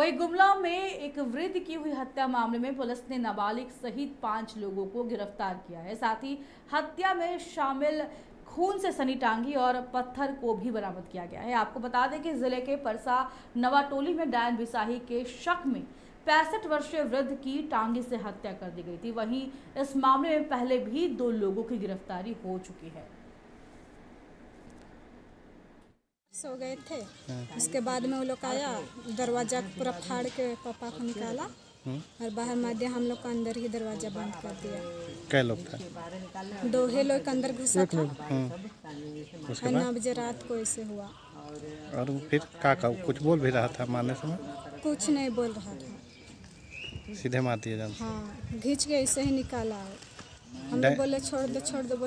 वहीं गुमला में एक वृद्ध की हुई हत्या मामले में पुलिस ने नाबालिग सहित 5 लोगों को गिरफ्तार किया है। साथ ही हत्या में शामिल खून से सनी टांगी और पत्थर को भी बरामद किया गया है। आपको बता दें कि जिले के परसा नवाटोली में डायन बिसाही के शक में 65 वर्षीय वृद्ध की टांगी से हत्या कर दी गई थी। वहीं इस मामले में पहले भी 2 लोगों की गिरफ्तारी हो चुकी है। सो गए थे, उसके बाद में वो लोग आया, दरवाजा पूरा फाड़ के पापा को निकाला और बाहर मार दिया। हम लोग को अंदर ही दरवाजा बंद कर दिया। क्या लोग था? 2 लोग अंदर घुसा था और 9 बजे रात को ऐसे हुआ। और फिर का कुछ बोल भी रहा था मारने समय? कुछ नहीं बोल रहा था, सीधे मार दिया जान। हाँ, घींच के ऐसे ही निकाला। हम लोग बोले छोड़ दो।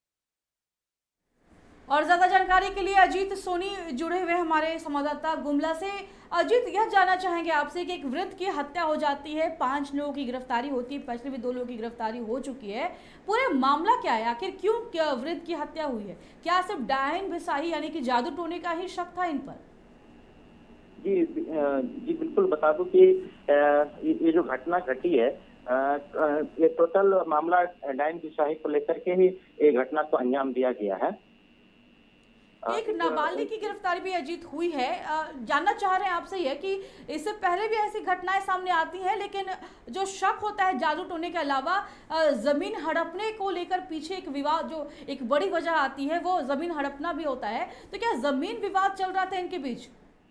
और ज्यादा जानकारी के लिए अजीत सोनी जुड़े हुए हमारे संवाददाता गुमला से। अजीत, यह जानना चाहेंगे आपसे कि एक वृद्ध की हत्या हो जाती है, 5 लोगों की गिरफ्तारी होती है, पिछले भी 2 लोगों की गिरफ्तारी हो चुकी है। पूरे मामला क्या है, आखिर क्यों वृद्ध की हत्या हुई है? क्या सिर्फ डायन बिसाही यानी कि जादू टोने का ही शक था इन पर? जी बिल्कुल बता दूं कि ये जो घटना घटी है, ये टोटल मामला डायन बिसाही को लेकर के ही ये घटना को अंजाम दिया गया है। एक नाबालिग की गिरफ्तारी भी अजीत हुई है। जानना चाह रहे हैं आपसे यह कि इससे पहले भी ऐसी घटनाएं सामने आती हैं, लेकिन जो शक होता है जादू टोने के अलावा जमीन हड़पने को लेकर पीछे एक विवाद, जो एक बड़ी वजह आती है वो जमीन हड़पना भी होता है। तो क्या जमीन विवाद चल रहा था इनके बीच?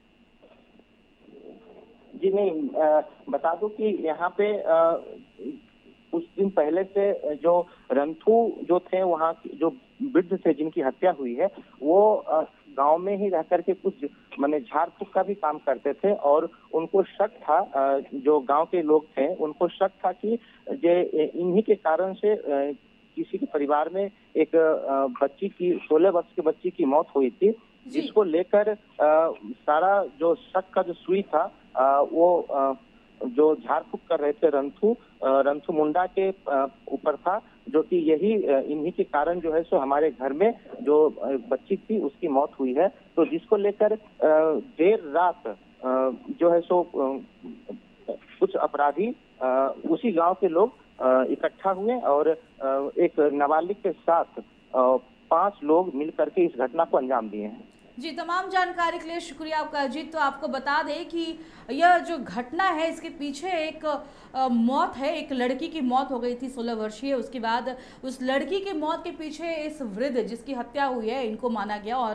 जी नहीं, बता दूं कि यहाँ पे कुछ दिन पहले से जो रंथू जो थे, वहाँ जो वृद्ध थे जिनकी हत्या हुई है, वो गांव में ही रह करके कुछ माने झाड़ फूक का भी काम करते थे। और उनको शक था, जो गांव के लोग थे उनको शक था कि इन्हीं के कारण से किसी के परिवार में एक बच्ची की 16 वर्ष की बच्ची की मौत हुई थी, जिसको लेकर सारा जो शक का जो सुई था वो जो झाड़ फूक कर रहे थे रंथू मुंडा के ऊपर था, जो कि यही इन्हीं के कारण जो है सो हमारे घर में जो बच्ची थी उसकी मौत हुई है। तो जिसको लेकर देर रात जो है सो कुछ अपराधी उसी गांव के लोग इकट्ठा हुए और एक नाबालिग के साथ 5 लोग मिल करके इस घटना को अंजाम दिए हैं। जी, तमाम जानकारी के लिए शुक्रिया आपका अजीत। तो आपको बता दें कि यह जो घटना है इसके पीछे एक मौत है, एक लड़की की मौत हो गई थी 16 वर्षीय। उसके बाद उस लड़की की मौत के पीछे इस वृद्ध जिसकी हत्या हुई है इनको माना गया और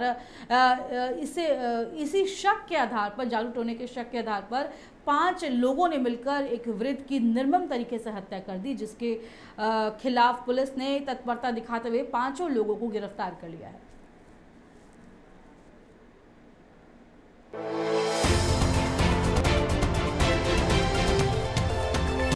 इसी शक के आधार पर, जादू टोने के शक के आधार पर 5 लोगों ने मिलकर एक वृद्ध की निर्मम तरीके से हत्या कर दी, जिसके खिलाफ पुलिस ने तत्परता दिखाते हुए 5 लोगों को गिरफ्तार कर लिया है।